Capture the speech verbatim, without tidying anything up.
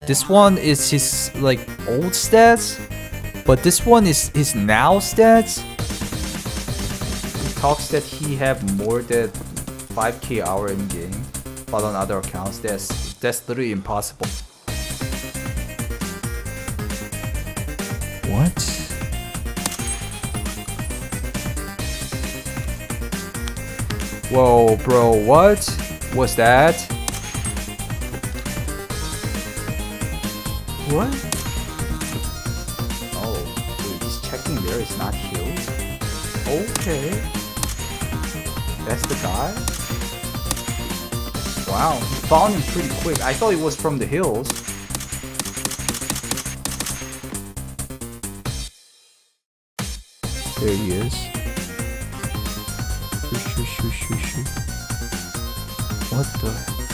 This one is his like old stats, but this one is his now stats. He talks that he have more than five K hour in game, but on other accounts that's that's literally impossible. What? Whoa, bro, what was that? What? Oh, wait, he's checking there, it's not healed. Okay. That's the guy? Wow, he found him pretty quick. I thought it was from the hills. There he is. Shoo, shoo, shoo, shoo, shoo. What the?